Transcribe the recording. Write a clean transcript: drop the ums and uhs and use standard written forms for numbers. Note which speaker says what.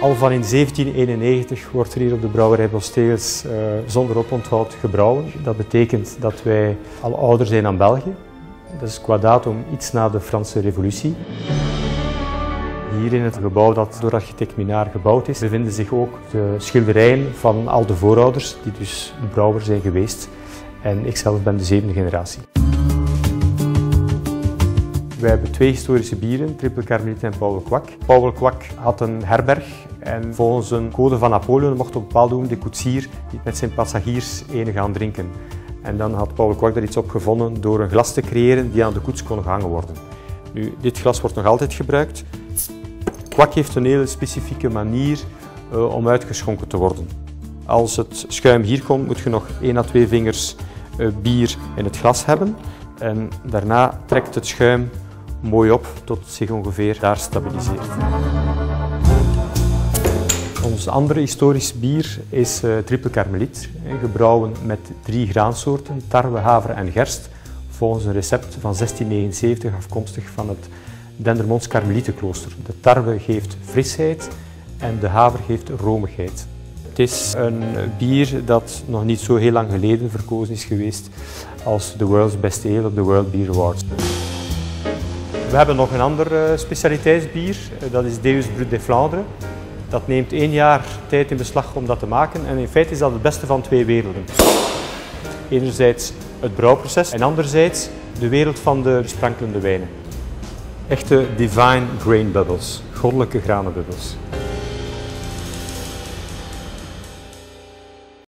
Speaker 1: Al van in 1791 wordt er hier op de brouwerij Bostegels zonder oponthoud gebrouwen. Dat betekent dat wij al ouder zijn dan België. Dat is qua datum iets na de Franse Revolutie. Hier in het gebouw dat door architect Minnaert gebouwd is, bevinden zich ook de schilderijen van al de voorouders die dus de brouwer zijn geweest. En ikzelf ben de 7e generatie. Wij hebben 2 historische bieren, Triple Karmeliet en Pauwel Kwak. Pauwel Kwak had een herberg en volgens een code van Napoleon mocht op een bepaald moment de koetsier niet met zijn passagiers ene gaan drinken. En dan had Pauwel Kwak daar iets op gevonden door een glas te creëren die aan de koets kon gehangen worden. Nu, dit glas wordt nog altijd gebruikt. Kwak heeft een hele specifieke manier om uitgeschonken te worden. Als het schuim hier komt, moet je nog 1 à 2 vingers bier in het glas hebben. En daarna trekt het schuim mooi op tot het zich ongeveer daar stabiliseert. Ons andere historisch bier is Triple Karmeliet, gebrouwen met 3 graansoorten, tarwe, haver en gerst, volgens een recept van 1679 afkomstig van het Dendermonds Karmelietenklooster. De tarwe geeft frisheid en de haver geeft romigheid. Het is een bier dat nog niet zo heel lang geleden verkozen is geweest als de World's Best Ale op de World Beer Awards. We hebben nog een ander specialiteitsbier, dat is Deus Brut de Vlaanderen. Dat neemt 1 jaar tijd in beslag om dat te maken en in feite is dat het beste van 2 werelden. Enerzijds het brouwproces en anderzijds de wereld van de sprankelende wijnen. Echte divine grain bubbles, goddelijke granenbubbels.